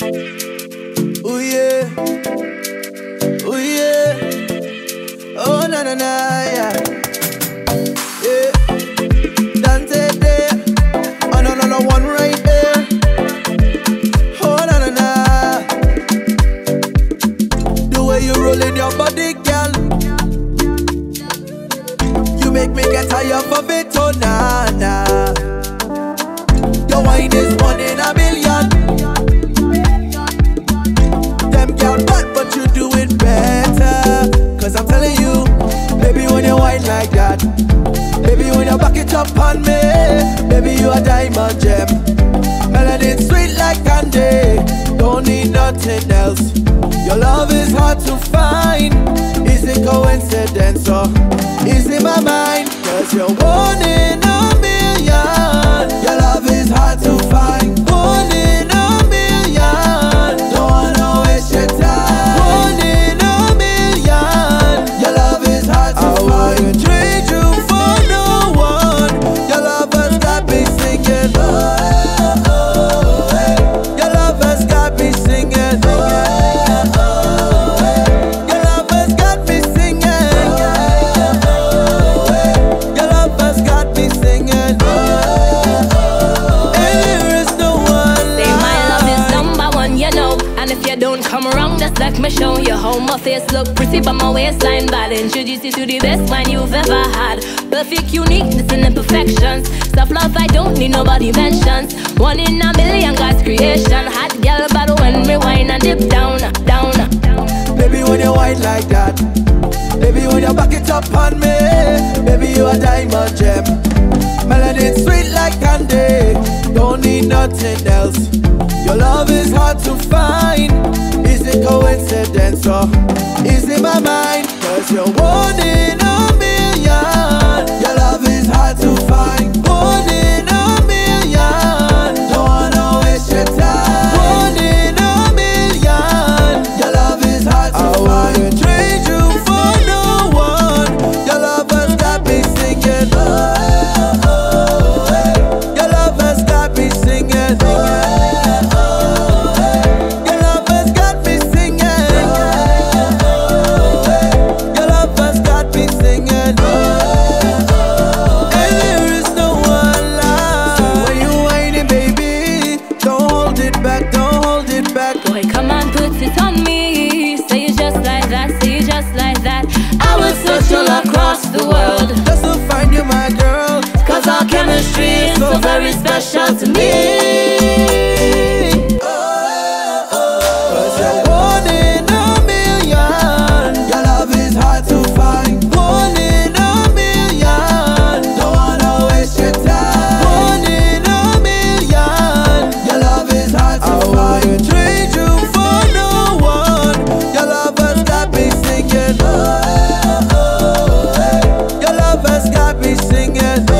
Ooh yeah, ooh yeah, oh na na na yeah, yeah. Dante there, oh no no no one right there, oh na na na. The way you rollin' your body, girl, you make me get tired of it, oh na na. Your wine is one in a million. Them girl bad, but you do it better. Cause I'm telling you, baby, when you wine like that, baby, when you back it up on me, baby, you a diamond gem. Melanin sweet like candy, don't need nothing else. Your love is hard to find. Is it coincidence or is it my mind? Cause you're one in a million. Your love is hard to find. One in a million. Don't wanna waste your time. One in a million. Your love is hard to find. I wouldn't trade you for no one. Your love has got me singing. Oh, oh, hey. Your love has got me singing. Oh, oh, hey. Your love has got me singing. Oh, oh, hey. Your love has got me singing. If you don't come around, just let me show you how my face look pretty, but my waistline bad. Introduce you to the best wine you've ever had. Perfect uniqueness and imperfections. Self love I don't need nobody mentions. One in a million God's creation. Hot girl bad when me wine and dip down, down, down. Baby, when you wine like that, baby, when you back it up on me, baby, you a diamond gem. Melanin sweet like candy, don't need nothing else. Your love is hard to find. Is it coincidence or is it my mind? Cause you're one in a million. Your love is hard to find. One in a million. Don't wanna waste your time. One in a million. Your love is hard to find. I wouldn't trade you for no one. Your love has got me singing. Oh, oh, hey. Your love has got me singing. Oh, boy, come on, put it on me. Say it just like that, say it just like that. I will search all across the world just to find you, my girl. Cause our chemistry is so very special to me. Cause you're one in a million. Your love is hard to find. One in a million. Don't wanna waste your time. One in a million. Your love is hard to find. I wouldn't trade you for no one. Your love has got me singing. Oh, oh, hey. Your love has got me singing.